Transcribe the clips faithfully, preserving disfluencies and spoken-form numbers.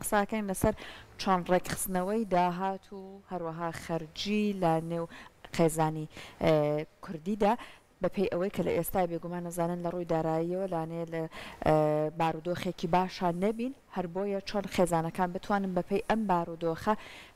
قساکەین لەسەر چۆن ڕێکخستنەوەی داهات و هەروەها خەرجی لە نێو خێزانی کوردیدا بەپێی ئەوەی کە لە ئێستا بێگومان نەزانن لە ڕووی داراییەوە لانێ لە بارودۆخێکی باشان نەبین هەر بۆیە چۆن خێزانەکان بتوانن بەپێی ئەم بارودۆخە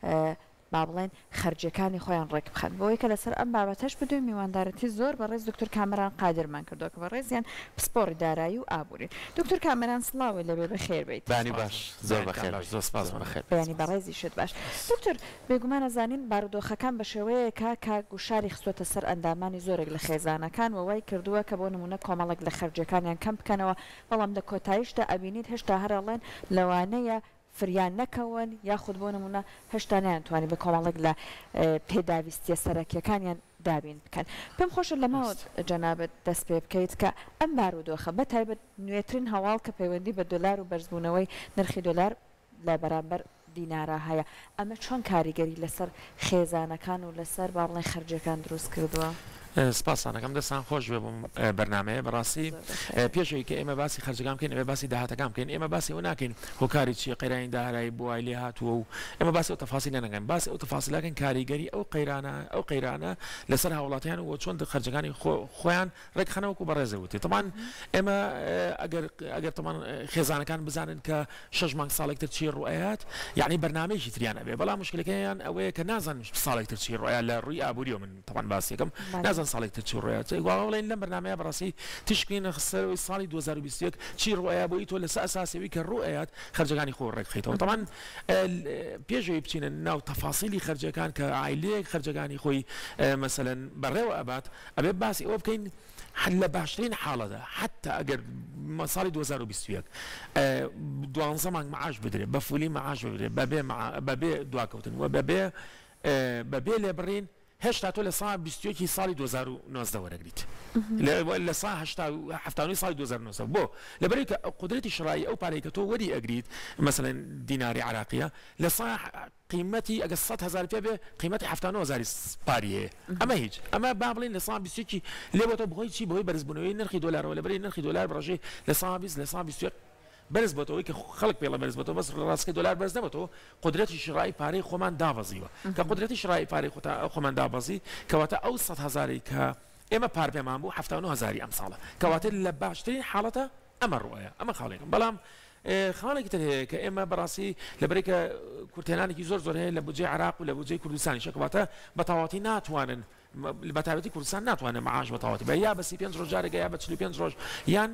با بڵێن خەرجەکانی خۆیان ڕێک بخەن بۆی کە لەسەر ئەم بابەتەش بدوین میواندارەتی زۆر بەڕێز دکتۆر کامەران قادرمان کردو کە بەڕێزیان پسپۆڕی دارایی و ئابووری دکتۆر کامەران سڵاوی لەبێ بەخێر بیت بانی باش زۆر بەخێر زۆر سپاس بەخێر بەیانی بەڕێزی شت باش دکتۆر بێگومان ئەزانین بارودۆخەکان بە شێوەیەکە کە گوشاری خستوتە سەر ئەندامانی زۆرێک لە خێزانەکان وەوای کردووە کە بۆ نمونە کۆمەڵک لە خەرجەکانیان کەم بکەنەوە بەڵام لە کۆتاییشدا ئەبینیت هێشتا هەرەڵێن لەوانەیە فریان نەکەون یاخود بۆ نمونە هێشتا نەیانتوانی بە کۆمەڵک لە پێداویستیە سەرەکیەکانیان دابین بکەن پێم خۆشە لەماوە جەنابەت دەست پێ بکەیت کە ئەم بارودۆخە بەتایبەت نوێترین هەواڵ کە پەیوەندی بە دۆلار و بەرزبوونەوەی نرخی دۆلار لە بەرامبەر دینارە هەیە ئەمە چۆن کاریگەری لەسەر خێزانەکان و لەسەر با بڵێن خەرجەکان دروست کردووە سپاسانەکەم دەستان خۆش بێ بووم بەرنمەیە بەڕاستی پێشەوەی کە ئێمە باسی خەرجەکان بکەین ئێمە باسی داهاتەکان بکەین ئێمە باسی ئەوە ناکەین هۆکاری چی قەیرانی داهرایی بۆ وای لێ هاتووە و ئێمە باسی ئەو تەفاسیل نەکەین باسی ئەو تەفاسیلەکەن کاریگەری ئەو قەیرانە ئەو قەیرانە لەسەر هاوڵاتیان و چۆن خەرجەکانی خۆیان ڕێکخەنەوەکو بەڕێزەوتی طبعاً ئێمە ئەگەر ئەگەر تەمان خێزانەکان بزانن کە شەش مانگ ساڵێکتر چی ڕوئەیات یعنی بەرنامەیەکی تریان ئەبێ بەڵام مشکلەکەیان ئەوەیە کە نازان ساڵێکتر چی ڕوئە لە ڕووی ئابووریەوە من طبعاً باسیەکەم نازان ساڵێکتر چی ڕوئە وڵێن لەم بەرنمەیە بەڕاستی تشکینە خسەرەوەی ساڵی دوو هەزار و بیست و یەک چی ڕوئەیە بۆی تۆ لەسەر ئەساسیەوەی کە ڕوئەیات خەرجەکانی خۆ ڕێکخیتەوە طبعاً پێشەوەی بچینە ناو تەفاسیلی خەرجەکان کە عایلەیەک خەرجەکانی خۆی مەسەلەن بەڕێوە ئەبات ئەبێ باسی ئەوە بکەین لە باشترین حاڵەدا حتا ئەگەر ساڵی دوو هەزار و بیست و یەک دوانزە مانگ معاش بدرێت بە فولی معاش بدرێت بەبێ دواکەوتن و بەبێ بەبێ لێبڕین هێشتا تۆ لە سا بیست و یەکی ساڵی دوو هەزار و نۆزدە وەرەگریت لە سا هەفتانوی ساڵی دوو هەزار و نۆزدە بۆ لەبەرەوەی کە قودرەتی شڕایی ئەو پارەی کە تۆ وەری ئەگریت مەسەڵەن دیناری عراقیە لە سا قیمەتی ئەگە سەد هەزار پێ بێ قیمەتی هەفتانە هەزاری پاری هەیە ئەمە هیچ ئەمە با بڵێن لە سا بیست و یەکی لێبۆ تۆ بخۆی چی بەهۆی بەرزبوونەوەی نرخی دۆلارەوە لەبەرەوەی نرخی دۆلار بڕژێ لە سا بیست لە سا بیست و یەک بەرز بۆتەوەی کە خەڵک پێڵە بەرز بۆتەوە بەس ڕاستکە دۆلار بەرز نەبێتەوە قودرەتی شڕایی پارەی خۆمان دابەزیوە کە قودرەتی شڕایی پارەی خۆمان دابەزی کەواتە ئەو سەد هەزاری کە ئێمە پار پێمان بوو هەفتانە هەزاری ئەم ساڵە کەواتە لە باشترین حاڵەتە ئەمە ڕوئەیە ئەمە خاڵێکم بەڵام خاڵێکی تر هەیە کە ئێمە بەڕاستی لەبەرەوەی کە کورتێنانێکی زۆر زۆر هەیە لە بودجێ عراق و لە بودجێ کوردستانی کەواتە بەتەواوەتی ناتوانن بەتایبەتی کوردستان ناتوانێت معاش بەتەواوەتی بە یا بە سی پێنج ڕۆژ جارێک یا بە چل و پێنج ڕۆژ یان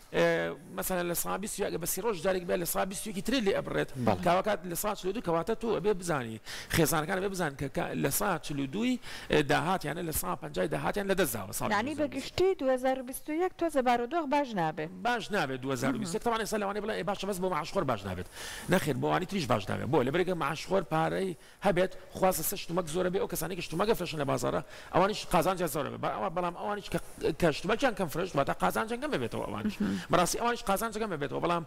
مثلا لە سا بیست و یەک بە سی ڕۆژ جارێک بێ لە سا بیست و یەکی ترێ لێ ئەبڕێت کاوەکات لە سا چل و دوو کەواتە تۆ ئەبێ بزانی خێزانەکان ئەبێ بزان کە لە سا چل و دووی داهاتیانە لە سا پەنجای داهاتیان لەدەستداوە یعنی بەگشتی دوو هەزار و بیست و یەک تۆزە بارودۆخ باش نابێت باش نابێت دوو هەزار و بیست و یەک طبعاً ئێستا لەوانەیە بڵێن باشە بەس بۆ معاشخۆر باش نابێت نەخێر بۆ ئەوانی تریش باش نابێت بۆ لەبەرێکە معاشخۆر پارەی هەبێت خوازە سە شتومەک زۆرە بێ ئەو کەسانی کە شتومەکە فرۆشن لە بازاڕە ئەوانیش قازانجیان زۆرە بێ بەڵام ئەوانیش کە شتومەکیان کەم فرۆشت واتە قازانجیان کەم بێتەوە ئەوانیش بەڕاستی ئەوانیش قازانجەکەم بێتەوە بەڵام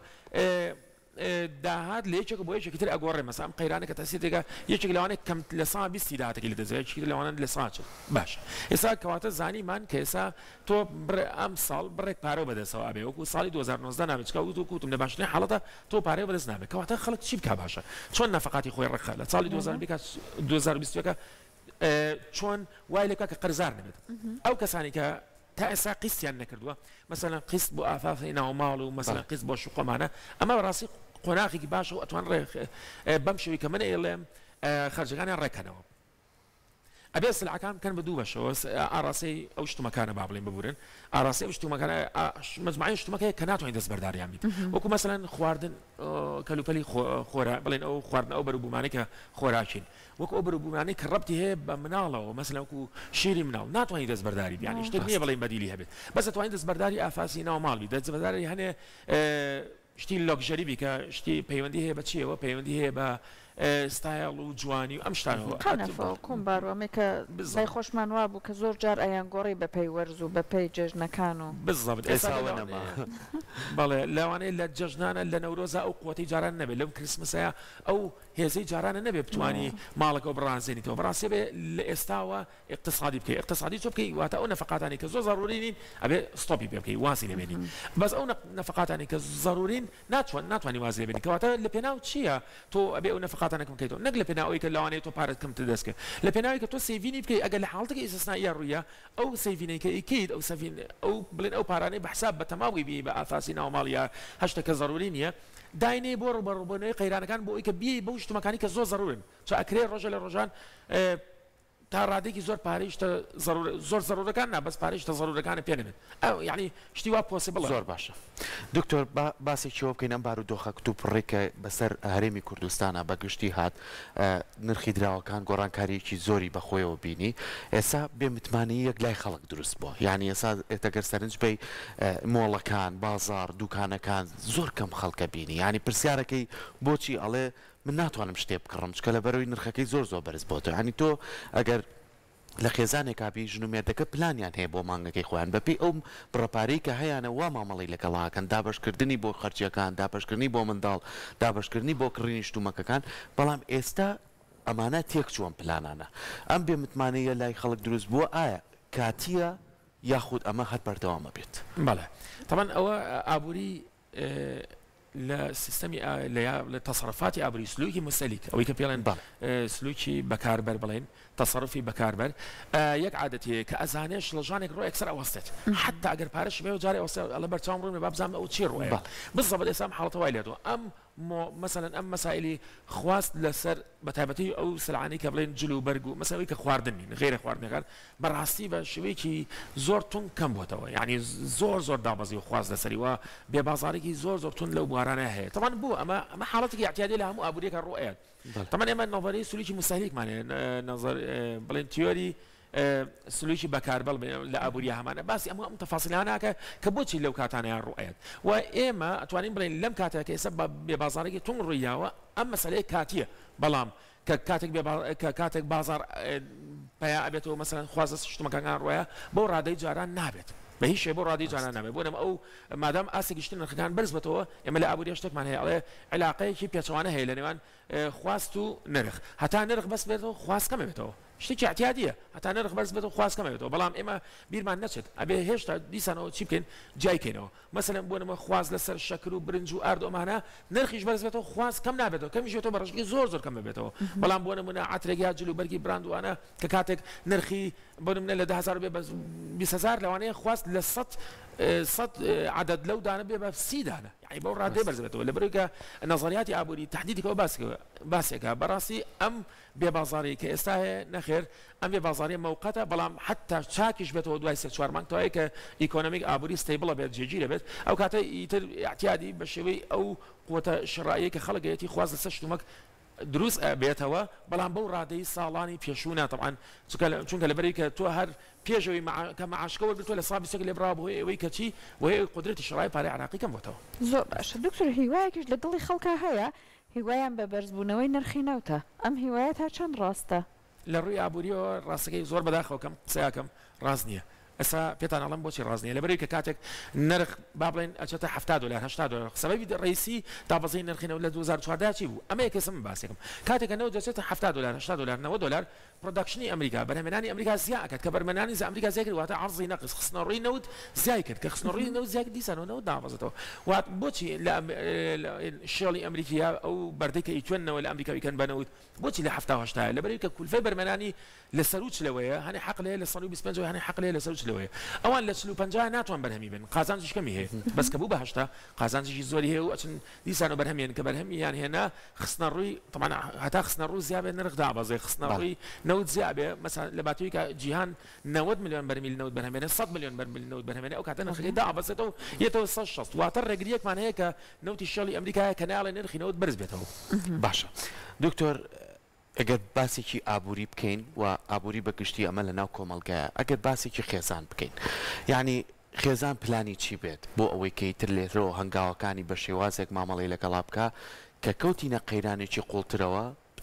داهات لە یەکێک بۆ یەکێکی تر ئەگۆڕێ مەسام قەیرانە کە تەسیرێکە یەکێک لەوانەیە کەم لە سا بیستی داهاتێکی لە دەزێت یەکێک لەوانە لە سا چل باش ئێستا کەواتە زانیمان کە ئێستا تۆ ئەم ساڵ بڕێک پارە بەدەستەوە ئەبێ وەکو ساڵی دوو هەزار و نۆزدە نابێت چکە وتو کوتم لە باشترین حاڵەتە تۆ پارەی بەدەست نابێت کەواتە خەڵک چی بکا باشە چۆن نەفەقاتی خۆی ڕێکخە لە ساڵی دوو هەزار و بیست و یەک چۆن وای لێکا کە قەرزار نەبێت ئەو کەسانی کە تا ئێستا قیستیان نەکردووە مثلا قیست بۆ ئافافی ناوماڵ و مثلا قیست بۆ شوقەمانە ئەمە بەڕاستی قۆناغێکی باشە و ئەتوان بەم شێوەی کە من ئێڵێم خەرجەکانیان ڕێکەنەوە ئەبێ سلعەکان بکەن بە دوو بەشەوە ئاڕاستەی ئەو شتومەکانە با بڵێن ببورن ئاڕاستی ئەو شتومەکانە مەجموعەی شتومەکەی کە ناتوانین دەست بەرداریان بیت وەکو مەسەلەن خواردن کەلوپەلی خۆرا بڵێن ئەو خواردن ئەو بەروبوومانەی کە خۆراکین وەکو ئەو بەروبوومانەی کە ڕەبتی هەیە بە مناڵەوە مەسەلەن وەکو شیری مناڵ ناتوانین دەست بەرداری بیت یعنی شتێک نییە بڵێن بەدیلی هەبێت بەس دەتوانین دەست بەرداری ئافاسی ناوماڵ بیت دەست بەرداری هەنێ شتی لۆکژەری بی کە شتی پەیوەندی هەیە بە چیەوە پەیوەندی هەیە بە ستایل و جوانی و ئەم شتانەوە قەنەفەوە کوم باڕوەمێ کە بزای خۆشمان وا بوو کە زۆر جار ئەیان گۆڕی بە پێی وەرز و بە پێی جێژنەکان و بالضبط بەڵێ لەوانەیە لە جەژنانە لە نەورۆزە ئەو قوتی جاران نەبێت لەم کریسمسەیە ئەو هێزەی جارانە نەبێ بتوانی ماڵەکە بڕازێنیتەوە بەڕاستی بێ لە ئێستاوە اقتصادی بکەی اقتصادی چۆ بکەی واتە ئەو نەفقاتانی کە زۆر ضروري نین ئەبێ ستۆپی پێ بکەی واسی لێبێنی بەس ئەو نەفقاتانی کە ضرورین ناتوان ناتوانانی واسی لێبێنی کەواتە لە پێناو چییە تۆ ئەبێ ئەو نەفقاتانەکەم بکەیتەوە نەک لە پێناوەی کە لەوانەیە تۆ پارەت کەم تدەستکە لە پێناوی کە تۆ سیڤینی بکەی ئەگەر لە حاڵەتێکی ئیسtisنایی ڕوویە ئەو سیڤینەی کە ئیکەیت ئەو سەڤین ئەو بڵێن ئەو پارانەی بە حساب بە تەماوی بی بە ئاساسی ناوماڵیە هەشتە کە ضروري نییە داینێ بۆ ڕوبەڕووبوونەوەی قەیرانەکان بۆ ئەوی کە بیەی بەو شتمەکانی کە زۆر ضرورن چ ئەکرێ ڕۆژە لە ڕۆژان تا ڕادێکی زۆر پارەیشتە زۆر ضرورەکان نا بەس پارەیشتە ضرورەکانە پێنێت ئەو یعنی شتی وا پۆسیبڵ زۆر باشە دکتۆر باسێکیەوە بکەین ئەم بارودۆخە کتوپڕێکە بەسەر هەرێمی کوردستانە بەگشتی هات نرخی دراوەکان گۆڕانکاریەکی زۆری بەخۆیەوە بینی ئێستا بێ متمانی یەک لای خەڵک دروست بووە یعنی ئێستا ئێتەگەر سەرنج بی مۆڵەکان بازار دوکانەکان زۆر کەم خەڵکە بینی ینی پرسیارەکەی بۆچی ئەڵێ من ناتوانم شتێ بکڕم چکە لە بەرەوەی نرخەکەی زۆر زۆر بەرز بۆتە ینی تۆ ئەگەر لە خێزانێک کابی ژنومێردەکە پلانیان هەیە بۆ مانگەکەی خۆیان بەپی ئەو بڕەپارەی کە هەیەە وا مامەڵی لەگەڵاکەن دابشکردنی بۆ خەرجیەکان دابشکردنی بۆ منداڵ دابشکردنی بۆ کڕینی شتومەکەکان بەڵام ئێستا ئەمانە تێک چووەن پلانانە ئەم بێ متمانەیە لای خەڵک دروست بووە ئایا کاتیە یاخود ئەمە هەر بەردەوامە بێت بەڵێ طبعا ئەوە ئابووری لە سیستەمی لە تەسەڕفاتی ئابووری سلوکی مستەلیک ئەوەی کە پێڵێن سلوکی بەکاربەر بڵێن تصرفی بەکاربەر یەک عادەتەیە کە ئەزانێش لە ژانێک ڕۆ یەکسەر ئەوەستێت حتا ئەگەر پارەش بێ و جارێ ئەوەستێ ئەڵە بەرچاوم ڕوونێ با بزانم ئەو چی ڕۆیە بالضبط ئێستا حاڵەتە وای لێتەوە ئەم مثلا ئەم مەسائلی خواست لەسەر بەتایبەتی ئەو سلعانەی کە بڵێن جلو بەرگ و مەسەوەی کە خواردنی غێرە خواردنەکان بەڕاستی بە شێوەیەکی زۆر تون کەم بووەتەوە یعنی زۆر زۆر دابەزی و خواست لەسەری وە بێبازارێکی زۆر زۆر تون لەو بوارانە هەیە طبعا بوو ئەمە ئەمە حاڵەتێکی اعتیادی لە هەموو ئابووریەکە ڕۆیەت طبعا ئێمە نظریەی سلوکی مستهلیکمانێ نظر بڵێن تیۆری سلوکی بەکاربەڵ لە ئابووری هەمانە باسی ئەمە ئەم تەفاسیلاناکە کە بۆچی لەو کاتانیان ڕۆیەت و ئێمە ئەتوانین بڵێن لەم کاتێکە ئێستا بێبازارێکی تون ڕوویاوە ئەم مەسەلەیە کاتیە بەڵام کە کاتێک کە کاتێک بازار پیا ئەبێتەوە مەسەلەن خوازە شتمەکان ڕۆیە بۆ ڕادەی جاران نابێت بە هیچ شێ بۆ ڕادی جانان نابێت بۆ نەما ئەو مادام ئاسی گشتن نرخەکان بەرز بێتەوە ئێمە لە ئابووری شتێکمان هەیە ئەڵێ علاقەیەکی پێچەوانە هەیە لە نێوان خواست و نرخ هەتا نرخ بەس بێتەوە خواست کەمە بێتەوە شتێکی اعتیادیە هەتا نرخ بەرز بێتەوە خواست کەمە بێتەوە بەڵام ئێمە بیرمان نەچێت ئەبێ هێشتا دیسانەوە چی بکەین جایکەینەوە مەسەلەن بۆ نەما خواست لەسەر شەکر و برنج و ئارد ئەمانە نرخیش بەرز بێتەوە خواست کەم نابێتەوە کەمیش بێتەوە بە ڕێژەیەکی زۆر زۆر کەمە بێتەوە بەڵام بۆ نمونە عەترێک یا جلوبەرگی براندوانە کە کاتێک نرخی بۆ نمونە لە ده هەزار بێ بە بیست هەزار لەوانەیە خواست لە سەد سەد عدد لەو دانە بێ بە سی دانە یعنی بەو ڕادێ بەرز بێتەوە لەبەرەوەی کە نەزەریاتی ئابووری تەحدیدێکەوە باسێکە بەڕاستی ئەم بێبازاری کە ئێستا هەیە نەخێر ئەم بێبازاری موقەتە بەڵام حتا چاکیش بێتەوە دوای سێ چوار مانگ تەوەیە کە ئیکۆنۆمیک ئابووری ستەیبڵە بێت جێگیرە بێت ئەو کاتە ئیتر اعتیادی بە شێوەی ئەو قوتە شڕایی کە خەڵکەتی خواست لەسەر شتومەک دروست بێتەوە بەڵام بەو ڕادەی ساڵانی پێشوونە طبعا چونکە لەبەری کە تۆ هەر پێشەوەی کە معاشکەوە بێتەوە لە سابی سێک لێبرا بۆی ئەوەی کەچی وهەیە قدرەتی شڕای پارەی عراقی کەم بۆتەوە زۆر باشە دکتۆر هیوایەکیش لە دڵی خەڵکە هەیە هیوایان بە بەرزبوونەوەی نرخی نەوتە ئەم هیوایە تا چەند ڕاستە لە ڕووی ئابووریەوە ڕاستەکەی زۆر بەداخەوە کەم قسەیەکەم ڕاست نییە ئەسا پێتان ئەڵم بۆچی ڕازنیە لەبەرەوەی کە کاتێک نرخ با بڵێن ئەچێتە هەفتاد دلار هەشتاد دلار سەبەبی ڕئیسی دابەزەی نرخینەوە لە دوو هەزار و چواردە چی بوو ئەمە یەکەسم باسێکم کاتێکە نەوە دەچێتە هەفتاد دلار هەشتاد دلار نەوە دلار پرۆداکشنی ئەمریکا بەرهەمێنانی ئەمریکا زیاد ئەکات کە بەرهەمێنانی ئەمریکا زیاد کرد واتە عەرزی نەقص خستنەڕووی نەوت زیاد کرد کە خستنەڕووی نەوت زیاد دیسانەوە نەوت دابەزێتەوە وات بۆچی لە شێڵی ئەمریکا ئەو بەردەی کە ئیتوێنەوە لە ئەمریکا ویکەن بنەوت بۆچی لە هەفتاد و هەشتاد لەبەرەوەی کە کولفەی بەرهەمێنانی لە سەروچ لەوەیە هەنێ حەق لێ لە سەد و بیست و پێنج هەنێ حەق لێ لە سەروچ لەوەیە ئەوان لە چل و پەنجا ناتوان بەرهەمی بن قازانجیش کەمی هەیە بەس کە بوو بە هەشتا قازانجیشی زۆری هەیە و ئەچن دیسانە بەرهەمیان کە بەرهەمیان هێنا خستنەڕووی طبعا هەتا خستنەڕوو زیاد بێ نرخ دابەزێ خستنەڕووی نەوت زیاد بێ مثلا لە باتووی کە جیهان نەوەد میلیۆن بەرمیل نەوت بەرهەمێنێ سەد میلیۆن بەرمیل نەوت بەرهەمێنێ ئەو کاتە نرخەکەی دابەزێتەوە یێتەوە سەد و شەست واتە ڕێگریەکمان هەیە کە نەوتی شێڵی ئەمریکایە کە ناڵێ نرخی نەوت بەرز بێتەوە باشە دکتۆر ئەگەر باسێکی ئابووری بکەین و ئابووری بەگشتی ئەمە لە ناو کۆمەڵگایە ئەگەر باسێکی خێزان بکەین یعنی خێزان پلانی چی بێت بۆ ئەوەی کەیتر لێترەوە هەنگاوەکانی بە شێوازێک مامەڵی لەگەڵا بکە کە کەوتینە قەیرانێکی قوڵترەوە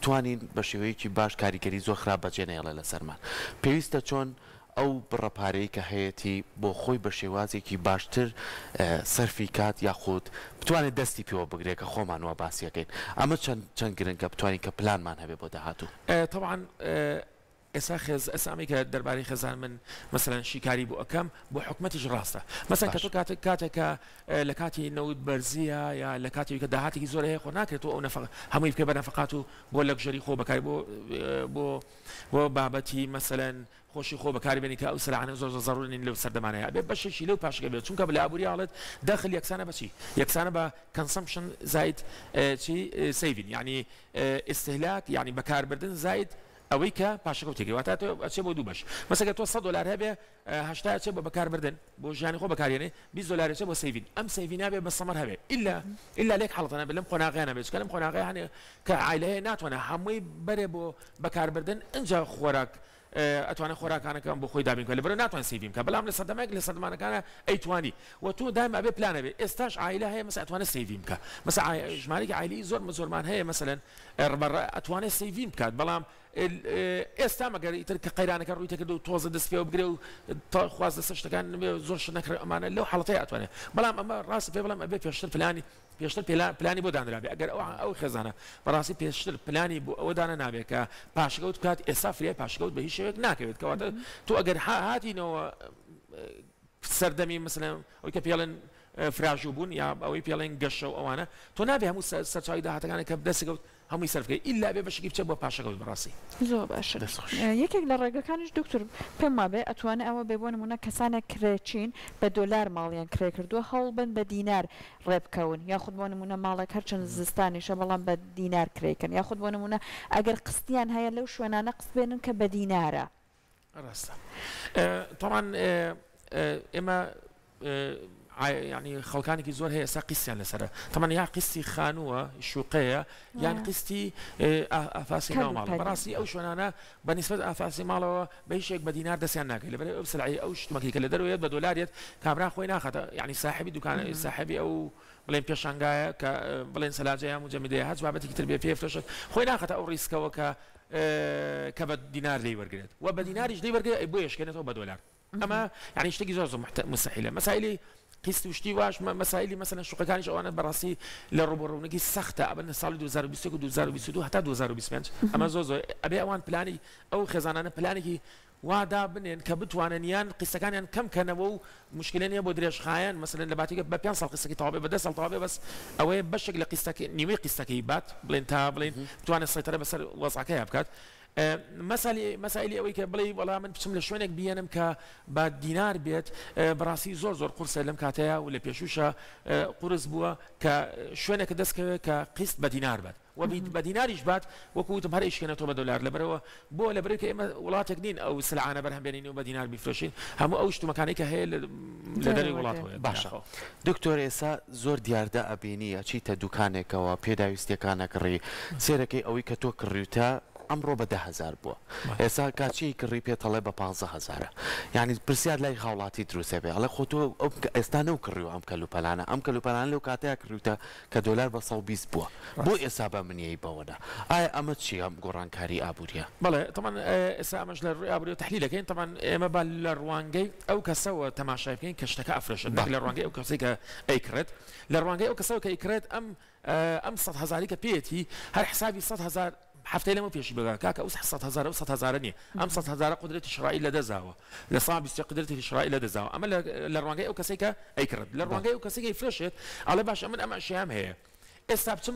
بتوانین بە شێوەیەکی باش کاریگەری زۆر خراپ بەجێنێڵێ لە سەرمان پێویستە چۆن ئەو بڕەپارەی کە هەیەی بۆ خۆی بە شێوازێکی باشتر سەرفی کات یاخود بتوانێت دەستی پێوە بگرێت کە خۆمانەوە باسیەکەین ئەمە چەند چەند گرنگکە بتوانین کە پلانمان هەبێ بۆ داهاتوو طبعا ئێستا خێز ئەسامی کە دەربارەی خێزان من مثلەن شیکاری بۆ ئەەکەم بۆ حکومەتیش ڕاستە مەسەن کە تۆ کاتێکە لە کاتی نەوت بەرزیە یا لە کاتی کە داهاتێکی زۆر هەیە خۆ ناکرێت ئەو هەمووی بکە بە نەفقات و بۆ لەگژەری خۆ بەکاری بۆ بۆ بۆ بابەتی مەسەلەن خۆشی خۆ بەکاری بێنی کە ئەو سەرانە زۆر زەڕونین لەو سەردەمانەیە بێ بەشێکی لەو پاشەکە بێت چونکە بە لابووری حاڵەت داخل یەکسانە بەچی یەکسانە بە کنسەمشن زاید چی سیڤین یعنی ئستهلاک یعنی بەکاربردن زاید ئەوەی کە پاشەکەوتێکی واتە ئەچێ بۆ دوو بەش مەسەگە تۆ سەد دلار هەبێ هەشتا چێ بە بەکاربردن بۆ ژیانی خۆ بەکارێنێ بیست دلار چێ بۆ سیڤین ئەم سیڤینە بێ بە سەمەر هەبێ ئیلا ئیلا لێک حاڵەتەنە بێ لەم قۆناغیانە بێت کە لەم قۆناغی هەنێ کە عایلەیە ناتوانێت هەمووی بەرێ بۆ بەکاربردن ئەنجا خۆراک ئەتوانێت خۆراکانەکەم بۆ خۆی دابین کە لەبەرەوە ناتوان سیڤیم کە بەڵام لە سەردەمێک لە سەردەمانەکانە ئەیتوانی و تۆ دایم ئەبێ پلانە بێ ئێستاش عایلە هەیە مەسە ئەتوانێت سیڤیم بکە مەسە ژمارەی عایلی زۆر زۆرمان هەیە مەسەلەن ئەتوانێت سیڤیم بکات بەڵام ئێستا مەگەر ئیتر کە قەیرانەکە ڕووی تێکرد و تۆزە دەست پێ بگرێ و تا خواز دەستە شتەکان زۆر شت نەکرێ ئەمانە لەو حاڵەتەیە ئەتوانێت بەڵام ئەمە ڕاستی پێ بەڵام ئەبێ پێشتر پلانی پێشتر پلانی بۆ دانرابێ ئەگەر ئەو خێزانە بەڕاستی پێشتر پلانی بۆ ئەوە دانە نابێت کە پاشەکەوت بکات ئێستا فریای پاشەکەوت بە هیچ شێوەیەک ناکەوێت کەواتە تۆ ئەگەر هاتینەوە سەردەمی مثلەن ئەوەی کە پێڵێن فراژوو بوون یا ئەوەی پێڵێن گەشە و ئەوانە تۆ نابێ هەموو سەرچاوی داهاتەکانە کە دەستەکەوت هەمووی سەرفکەی ئیلا بێ بەشێکی بچێت بۆ پاشەکەوت بەڕاستی زۆر باشە یەکێک لە ڕێگەکانیش دکتۆر پێم وابێ ئەتوانێت ئەوە بێ بۆ نمونە کەسانێک کرێچین بە دۆلار ماڵیان کرێ کردووە هەوڵبن بە دینار ڕێبکەون یاخود بۆ نمونە ماڵێک هەرچەند زستانیشە بەڵام بە دینار کرێکن یاخود بۆ نمونە ئەگەر قستیان هەیە لەو شوێنانە قست بێنن کە بە دینارە ڕاستە طبعا ئێمە يعني خەڵکانێکی زۆر هەیە ئێستا قیسیان لەسەرە تەمان یا قستی خانووە شوقەیە یان قستی ئافاسی ناو ماڵ بەڕاستی ئەو شوێنانە بەنسبەت ئافاسی ماڵەوە بە هیچێک بە دینار دەستیان ناکەی لەبەر ئەو سلعی ئەو شتمەکەی کە لە دەروێت بە دۆلاریت کابرا خۆی ناخاتە یعنی ساحبی دوکان ساحبی ئەو بڵێن پێشانگایە کە بڵێن سەلاجەیە مجەمدەیە هەچ بابەتێکی تر بێ پێ فرۆشت خۆی ناخاتە ئەو ڕیسکەوە کە کە بە دینار لی وەرگێت و بە دیناریش لی وەرگێت بۆ یشکێنێتەوە بە دۆلار ئەمە یعنی شتێکی زۆر زۆر مستحیلە مەسائلی قیست وشتی واش مەسائلی مەسەلەن شوقەکانیش ئەوانە بەڕاستی لە ڕوبەڕوونەکی سەختە ئەبن ساڵی دوو هەزار و بیست و یەک و دوو هەزار و بیست و دوو هەتا دوو هەزار و بیست و پێنج ئەمە زۆر زۆر ئەبێ ئەوان پلانی ئەو خێزانانە پلانێکی وادا بنێن کە بتوانن یان قیسەکانیان کەم کەنەوە و مشکلە نییە بۆ درێژخایەن مەسەلەن لە باتێکە بە پێنج ساڵ قسەکەی تەواو بێ بە دە ساڵ تەواو بێ بەس ئەوەیە بەشێک لە قیسەکەی نیوەی قیسەکەی بات بڵێن تا بڵێن بتوانێت سەیطرە بەسەر وەزعەکەی بکات مەسالی مەسائلی ئەوەی کە بڵێ وەڵام من بچم لە شوێنێک بێنم کە با دینار بێت بەڕاستی زۆر زۆر قورسە لەم کاتەیە و لە پێشوشە قورس بووە کە شوێنێکە دەستکەوێت کە قیست بە دینار بێت و بە دیناریش بات وەکوتم هەر ئیشکێنێتەوە بە دۆلار لەبەرەوە بۆ لەبەر کە ئێمە وڵاتێک نین ئەو سلعانە بەرهەم بێنین و بە دینار بیفرۆشین هەموو ئەو شتومەکانەی کە هەیە لە دەروی وڵاتەوە باشە دکتۆر ئێستا زۆر دیاردە ئەبینی ئەچیتە دوکانێکەوە پێداویستیەکانە کڕی سێرەکەی ئەوەی کە تۆ کڕیوتە ئەمڕۆ بە ده هزار بووە ئێستا کاچی کڕی پێتەڵێ بە پانزە هزارە یعنی پرسیار لای خاوڵاتی دروستێ بێ ئەڵێ خۆ تۆ ئێستا نەو کڕیوە ئەم کەلوپەلانە ئەم کەلوپەلان لەو کاتەیە کڕیوتە کە دۆلار بە سەد و بیست بووە بۆ ئێستا بە منیەی بەوەدا ئایا ئەمە چی ئەم گۆڕانکاری ئابووریە بەڵێ تەمان ئێستا ئەمەش لە ڕووی ئابووری تحلیلەکەین تەمان ئێمە با لە ڕوانگەی ئەو کەسەوە تەماشای بکەین کە شتەکە ئەفرۆشێت لە ڕوانگەی ئەو کەسەی کە ئەیکرێت لە ڕوانگەی ئەو کەسەوە کە ئەیکرێت ئەم ئەم سەد هەزاری کە پێێتی هەر حسابی سەد هەزار هەفتەی لەمە پێشی بگا کاکە ئەو سەد هەزار و سەد هەزار نییە ئەم سەد هەزار قدرەتی شرایی لە دەزاوە لە سا بیست قدرەتی شرایی لە دەزاوە ئەمە لە ڕوانگەی ئەو کەسێک کە ئەیکرد لە ڕوانگەی ئەو کەسێک ئەیفرۆشێت ئەڵێ باش ئەمن ئەمە ئەشیام هەیە ئێستا بچم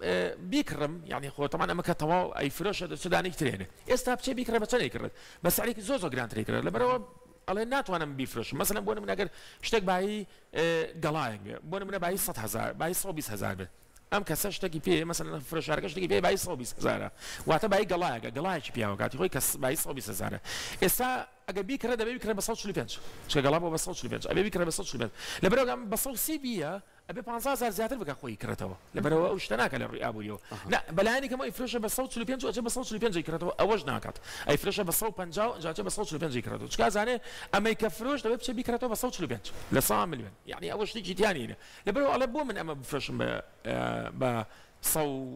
بیکڕم یعنی خۆ تەمان ئەمە کە تەواو ئەیفرۆشە سودانی ترێنێ ئێستا بچێ بیکڕە بە چەند ئەیکرد بە سعرێکی زۆر زۆر گرانتری کرد لەبەرەوە ئەڵێ ناتوانم بیفرۆشم مەسەلەن بۆ نمونە ئەگەر شتێک بای گەڵایەک بێ بۆ نمونە بای سەد هەزار بای سەد و بیست هەزار بێت ئەم کەسە شتێکی پێ مەسەلەن فرۆشارەکە شتێکی پێ بای سەد و بیست هەزارە واتە بای گەڵایەکە گەڵایەکی پیاوە کاتی خۆی کەس بای سەد و بیست هەزارە ئێستا ئەگە بیکرە دەبێ بیکرە بە سەد و چل و پێنج چکە گەڵا بۆ بە سەد و چل و پێنج ئەبێ بیکرە بە سەد و چل و پێنج لەبەرەوە بە سەد و سی بیە ئەبێ پانزە هەزار زیاتر بکە خۆی کڕێتەوە لەبەرەوە ئەو شتە ناکە لە ڕووی ئابووریەوە بەلایانی کەمە ئەیفرۆشە بە سەد و چل و پێنج ئەچێ بە سەد و چل و پێنج کڕێتەوە ئەوەش ناکات ئەیفرۆشە بە سەد و پەنجاو ئەجاچێ بە سەد و چل و پێنج کڕێتەوە چکە زانێ ئەمەی کە فرۆش دەبێت بچێ بیکرێتەوە بە سەد و چل و پێنج لە سا ملیۆن یعنی ئەوە شتێکی تیانینە لەبەرەوە ئەڵێ بۆ من ئەمە بفرۆشم بە بە سەد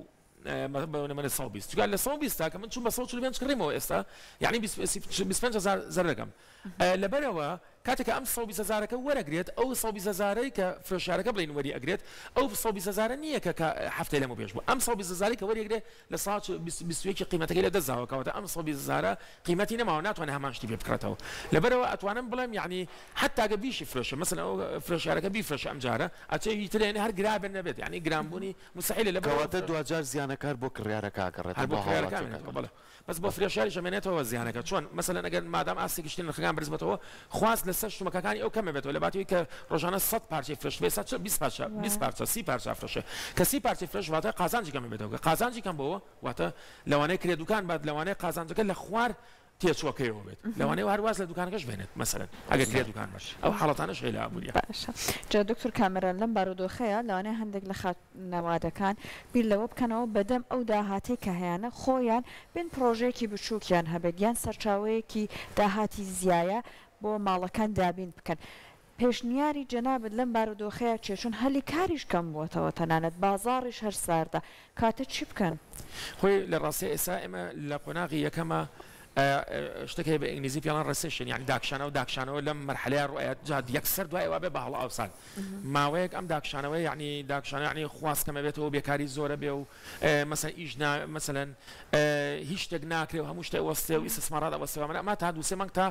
من الصوبيس قال الصوبيس تا كمان شو بصوت اللي بينشكريمو استا يعني بس بس فنجا زر رقم لبروا كاتك أم صوبي زارك ورا قريت أو صوبي زاري كفرشارك بلين وري أقريت أو صوبي زارنية كحفتة لما بيجوا أم صوبي زاري كوري قريت لصات بس بسويك قيمتك إلى دزاوة كوتا أم صوبي زارة قيمتي نما ونات وأنا همانش تبي بكرته لبروا أتوانا بلام يعني حتى قبيش فرش مثلا فرشارك بي فرش أم جارة أتشي تلاقي هر قراب النبات يعني قرام بني مستحيل لبروا كوتا دو أجار زيانة كاربو كريارة كاكرة هربو كريارة كامل بس بو فرشاري جمعنته وزيانة كشون مثلا أجر ما دام أسيك يشتري الخيام برزبته خواص لسش تو مكاني أو كم بيته لبعضي كرجعنا صد بارشة فرش بس صد بيس بارشة بيس بارشة سي بارشة فرشة كسي بارشة فرش وقتها قازانجي كم بيته قازانجي كم بوه وقتها لو أنا كري دكان بعد لو أنا قازانجي كله خوار تيجوا كيو بيت لو أنا وهر واسل دكان كش بينت مثلا أجر كري دكان باش أو حالات أنا شيء لا أقول يعني جا دكتور كاميران لم بارودو خيا لو أنا هندق لخات نوادا كان باللوب كانوا بدم أو داهاتي كهيانا خويان بين بروجيكي بشوكيان هبديان سرچاوي كي داهاتي زيايا بۆ ماڵەکان دابین بکەن پێشنیاری جەنابەت لەم بارودۆخەیە چێشون هەلی کاریش کەم بووەتەوە تەنانەت بازاڕیش هەر ساردە کاتە چی بکەن خۆی لە ڕاستی ئێستا ئێمە لە قۆناغی یەکەمە اشتكي بالانجليزي في ريسيشن يعني داكشانه وداكشانه لما مرحله رؤيات جاد يكسر دواء وابي بهلا اوصل ما ويك ام داكشانه يعني داكشانه يعني خواص كما بيته بيكاري زوره بيو مثلا ايجنا مثلا هيشتاج ناكري وهمش توصي واستثمارات وصي ما تهدو سمنتا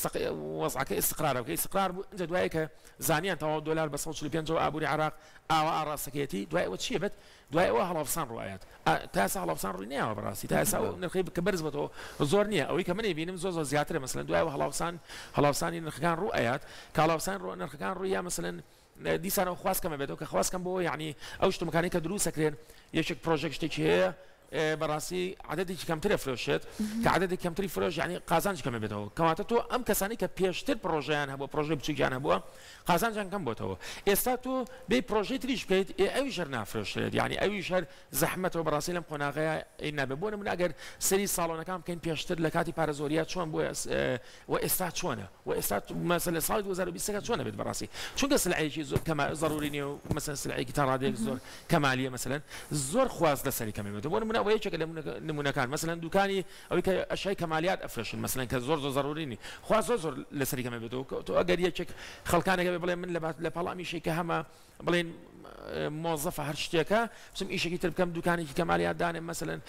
وضعك استقرار استقرار انت دوايك زانيا تو دولار بس وصل بينجو ابو العراق او راسكيتي دواء وتشيبت دواء وهلا بصان رؤيات تاسع هلا بصان رنيا براسي تاسع نرخيب كبرز بتو زورنيا او كمان بينم زوز زياتر مثلا دواء وهلاوسان هلاوسان نرخان رؤيات كهلاوسان رو نرخان رؤيا مثلا دي سنه خواص كما بدو كخواص كم بو يعني اوشتو مكانيك دروس كرين يشك بروجكت تيجي هي براسي عددي كم تري فروشت كعددي كم تري فروش يعني قازانج كم بدو كما تتو ام كساني كبيشتر بروجيان هبو بروجي بتشيان هبو قازانج كم بوتو استاتو بي بروجي تريش بيت اي شهر فروش يعني اي شهر زحمته براسي لم قناغه ان ببون من اجر سري صالون كم كان بيشتر لكاتي بارازوريات شلون بو واستات شلون واستات مثلا صايد وزاره بيسكت شلون بيت براسي شو قص العيش كما ضروري مثلا سلعي كتار هذيك زور كماليه مثلا زور خواص لسري كم بدو ويش نمونه كان مثلا دكاني او اشياء كماليات افرش مثلا كزور ضروريني خو زور لسري كما بدو تو اجر يشك خلقانه قبل من لبالامي شيء كهما بلين موظفه هرشتيكا بسم ايشي كتر كم دكاني كماليات دانم مثلا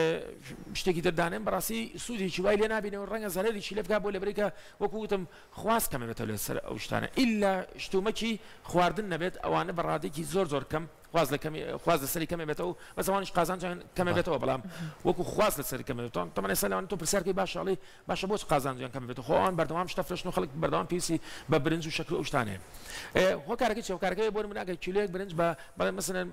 اشتكي دانم براسي سودي شوي لنا بين الرنگ زرالي شي لفقا بول امريكا وكوتم خواص كما بتل سر اوشتانه الا شتومچي خواردن نبت اوانه برادي كي زور زور كم خواز لكم خواز لسري كم بتو بس وانش قازان كم بتو بلام وكو خواز لسري كم بتو طبعا يسال انتم برساركي باش علي باش بوش قازان كم بتو خو ان بردوام شتفرش نو خلق بردوام بيسي ببرنز وشكل اوشتانه هو كاركي شو كاركي بون من اجل كيلو برنز مثلا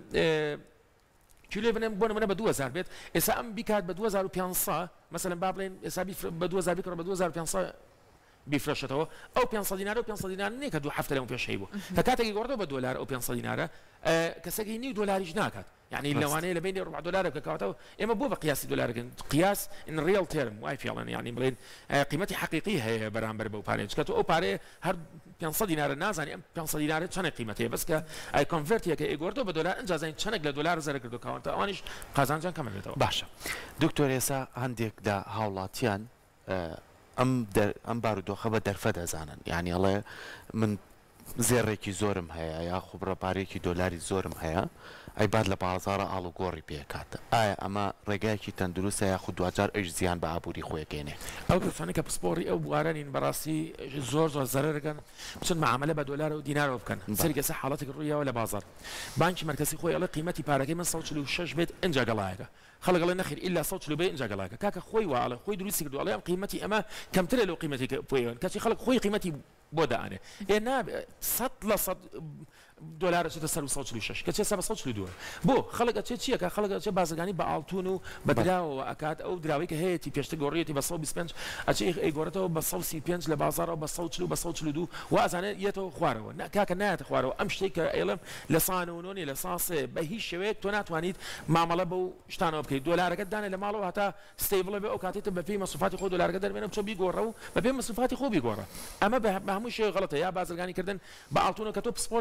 كيلو بنم بون من بدو زار بيت اسا ام بيكات بدو زار وبيانصا مثلا بابلين اسا بدو زار بيكر بدو زار بيانصا بيفرشته او بيانصا دينار او بيانصا دينار نيك دو حفته لهم في شيبو فكاتي غوردو بدولار او بيانصا دينار كسكي ني دولار جناكات يعني لو انا بين ربع دولار كاكاو اما بو بقياس دولار قياس ان ريال تيرم واي فعلا يعني بلين قيمتي حقيقيه هي برامبر بو باريج كاتو او باري هر بيانصا دينار الناس يعني بيانصا دينار شنو قيمته بس ك اي كونفرت يا كيغوردو بدولار انجا زين شنو لدولار زر كدو كاونت انش قازان جان كمان بتو باشا دكتور يسا عندك دا هاولاتيان ام در ام بارودۆخە بە دەرفەت دەزانن یعنی ئەڵێ من زێڕێکی زۆرم هەیە یا خوبڕەپارێکی دۆلاری زۆرم هەیە ئەیبات لە بازارە ئاڵوگۆڕی پێکاتە ئایا ئەمە ڕێگایەکی تەندروستە یا خود دوجار ئەش زیان بە ئابووری خۆیگەێنێ ئەو کەسانی کە پسپۆڕی ئەو بوارەنین بەڕاستی زۆر زۆر زەرەرگەن بچن معاملە بە دۆلار و دینارەوە بکەن سەرگەسە حاڵەتێک ڕوویەوە لە بازار بانکی مرکزی خۆی ئەڵێ قیمەتی پارەکەی من سەد و چل و شەش بێت ئەنجا گەڵایەکە خلق الله نخير الا صوت شلو بي انجا قلاك كاكا خوي وعلى خوي دروسي كدو عليهم قيمتي اما كم ترى لو قيمتي بوين كاشي خلق خوي قيمتي بودا انا انا صد لصد دولار شو تسر صوت شلو شش كاشي سبع صوت شلو دور بو خلق شي شي خلق شي بازغاني بالتونو بدراو اكاد او دراويك هي تي بيشت غوريتي بصو بسبنج اشي اي غورتو بصو سي بينج لبازار بصوت شلو بصوت شلو دو وازانه يتو خوارو كاكا نات خوارو امشي كايلم لصانونوني لصاص بهي شويت تونات وانيت معامله بو شتانو كي دولار قدان لما لو هتا ستيبل بو كاتي تبقى في مصروفات خو دولار قدر منهم شو بيغورو ما في مصروفات خو بيغورا اما بهمو شيء غلط يا بازرغاني كردن بالتونو كتب سبوري او بوار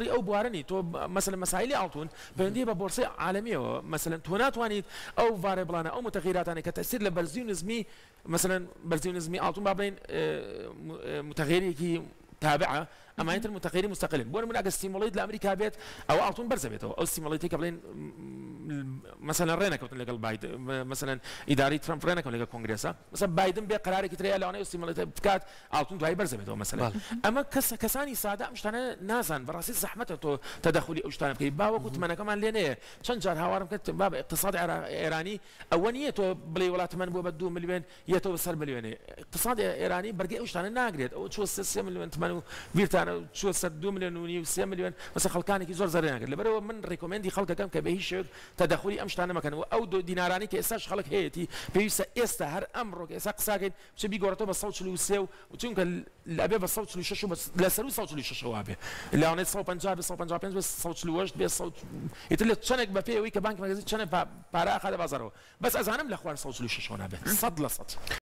ئەوارنی تۆ مثلا مەسایلی ئاڵتون پەیوەندی بە بۆرسی عالمیەوە مثلا تۆ ناتوانیت ئەو ڤارێبڵانە ئەو متەغیراتانی کە تەسیر لە بەرزی و نزمی مثلا بەرزی و نزمی ئاڵتون با بڵێن متەغیرێکی تابعة اما انت المتغيري مستقلا بون من اجل ستيموليت لامريكا بيت او اعطون برزه بيته او ستيموليت قبلين مثلا رينا كنت لقى بايد مثلا اداري ترامب رينا كنت لقى كونغرسا مثلا بايدن بقرار كتريا لو انا ستيموليت بكات اعطون دواي برزه بيته مثلا اما كس كساني ساده مش انا نازن براسي زحمته تدخلي اوشتان في بابا كنت انا كمان لين شنجر هوارم كنت باب اقتصاد ايراني اوليته بلي ولا ثمانية بدو مليون يتو بسر مليون اقتصاد ايراني برقي اوشتان ناقريت او شو ستة مليون ثمانية بيرتان شو سدو مليون ونيو سي مليون مثلا خلقاني كي زور زرينا قال لبرو من ريكومندي خلق كم كبه شيء تدخلي امش تانا مكان او ديناراني كيساش خلق هيتي بيس استا هر امر كيساق ساكن شي بيغورتو بصوت لو سيو وتنك الابي بصوت لو ششو بس لا سلو صوت لو ششو ابي اللي انا صوت بنجاب صوت بنجاب بس صوت لو وجد بس صوت يتل تشنك بفي ويك بانك ماجازين تشنك بارا اخذ بازارو بس ازانم الاخوان صوت لو ششو ابي صد لصد